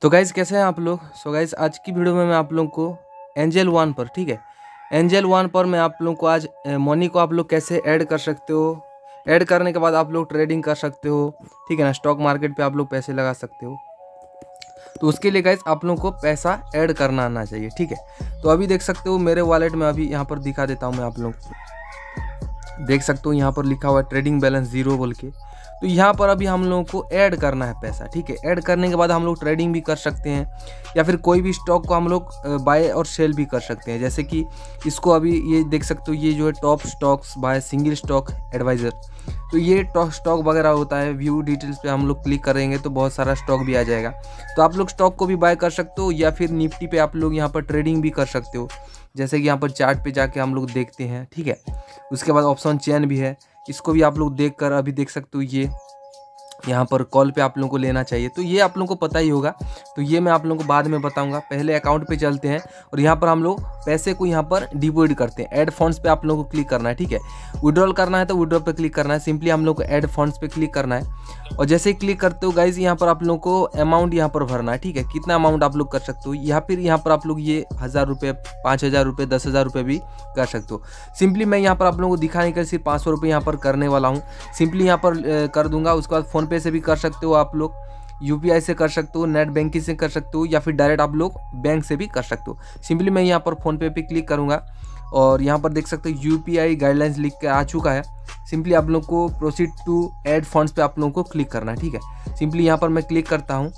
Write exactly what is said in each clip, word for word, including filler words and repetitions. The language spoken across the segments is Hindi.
तो गाइज़ कैसे हैं आप लोग। सो गाइज़ आज की वीडियो में मैं आप लोगों को एंजल वन पर ठीक है एंजल वन पर मैं आप लोगों को आज मनी को आप लोग कैसे ऐड कर सकते हो। ऐड करने के बाद आप लोग ट्रेडिंग कर सकते हो, ठीक है ना। स्टॉक मार्केट पे आप लोग पैसे लगा सकते हो। तो उसके लिए गाइज़ आप लोगों को पैसा ऐड करना आना चाहिए, ठीक है। तो अभी देख सकते हो मेरे वॉलेट में, अभी यहाँ पर दिखा देता हूँ मैं आप लोगों को। देख सकते हो यहाँ पर लिखा हुआ है ट्रेडिंग बैलेंस जीरो बोल के। तो यहाँ पर अभी हम लोगों को ऐड करना है पैसा, ठीक है। ऐड करने के बाद हम लोग ट्रेडिंग भी कर सकते हैं या फिर कोई भी स्टॉक को हम लोग बाय और सेल भी कर सकते हैं। जैसे कि इसको अभी ये देख सकते हो, ये जो है top stocks buy single stock adviser. तो ये टॉप स्टॉक वगैरह होता है। व्यू डिटेल्स पे हम लोग क्लिक करेंगे तो बहुत सारा स्टॉक भी आ जाएगा। तो आप लोग स्टॉक को भी बाय कर सकते हो या फिर निफ्टी पे आप लोग यहाँ पर ट्रेडिंग भी कर सकते हो। जैसे कि यहाँ पर चार्ट पे जाके हम लोग देखते हैं, ठीक है। उसके बाद ऑप्शन चेन भी है, इसको भी आप लोग देख कर अभी देख सकते हो। ये यहाँ पर कॉल पे आप लोगों को लेना चाहिए, तो ये आप लोगों को पता ही होगा। तो ये मैं आप लोगों को बाद में बताऊंगा। पहले अकाउंट पे चलते हैं और यहाँ पर हम लोग पैसे को यहाँ पर डिपॉजिट करते हैं। ऐड फंड्स पे आप लोगों को क्लिक करना है, ठीक है। विड्रॉल करना है तो विड्रॉ पे क्लिक करना है। सिंपली हम लोग को ऐड फंड्स पे क्लिक करना है और जैसे ही क्लिक करते हो गाइज यहाँ पर आप लोगों को अमाउंट यहाँ पर भरना है, ठीक है। कितना अमाउंट आप लोग कर सकते हो, या फिर यहाँ पर आप लोग ये हज़ार रुपये, पाँच हज़ार रुपये, दस हज़ार रुपये भी कर सकते हो। सिंपली मैं यहाँ पर आप लोगों को दिखाने के सिर्फ पाँच सौ रुपये यहाँ पर करने वाला हूँ। सिंपली यहाँ पर कर दूंगा। उसके बाद फ़ोनपे से भी कर सकते हो आप लोग, यूपीआई से कर सकते हो, नेट बैंकिंग से कर सकते हो, या फिर डायरेक्ट आप लोग बैंक से भी कर सकते हो। सिंपली मैं यहाँ पर फ़ोनपे पे क्लिक करूँगा और यहाँ पर देख सकते हो यूपीआई गाइडलाइंस लिख के आ चुका है। सिंपली आप लोग को प्रोसीड टू ऐड फंड्स पे आप लोगों को क्लिक करना है, ठीक है। सिंपली यहाँ पर मैं क्लिक करता हूँ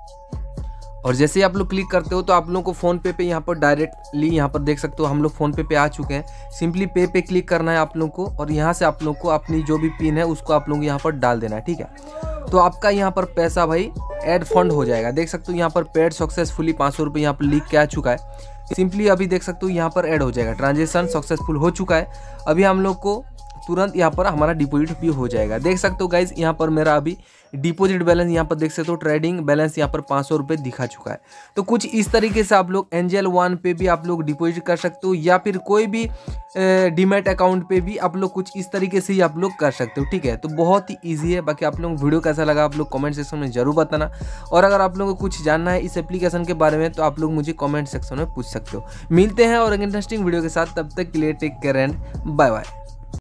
और जैसे ही आप लोग क्लिक करते हो तो आप लोगों को फ़ोन पे पे यहाँ पर डायरेक्टली यहाँ पर देख सकते हो हम लोग फ़ोन पे पे आ चुके हैं। सिंपली पे पे क्लिक करना है आप लोगों को और यहाँ से आप लोगों को अपनी जो भी पिन है उसको आप लोग यहाँ पर डाल देना है, ठीक है। तो आपका यहाँ पर पैसा भाई ऐड फंड हो जाएगा। देख सकते हो यहाँ पर पेड सक्सेसफुली पाँच सौ रुपये यहाँ पर लिख के आ चुका है। सिंपली अभी देख सकते हो यहाँ पर ऐड हो जाएगा। ट्रांजेक्शन सक्सेसफुल हो चुका है। अभी हम लोग को तुरंत यहाँ पर हमारा डिपॉजिट भी हो जाएगा। देख सकते हो गाइज यहाँ पर मेरा अभी डिपॉजिट बैलेंस यहाँ पर देख सकते हो, ट्रेडिंग बैलेंस यहाँ पर पाँच सौ रुपये दिखा चुका है। तो कुछ इस तरीके से आप लोग एंजल वन पे भी आप लोग डिपॉजिट कर सकते हो या फिर कोई भी डीमैट अकाउंट पे भी आप लोग कुछ इस तरीके से ही आप लोग कर सकते हो, ठीक है। तो बहुत ही ईजी है। बाकी आप लोग वीडियो कैसा लगा आप लोग कमेंट सेक्शन में जरूर बताना। और अगर आप लोगों को कुछ जानना है इस एप्लीकेशन के बारे में तो आप लोग मुझे कमेंट सेक्शन में पूछ सकते हो। मिलते हैं और एक इंटरेस्टिंग वीडियो के साथ, तब तक के लिए take care and bye bye.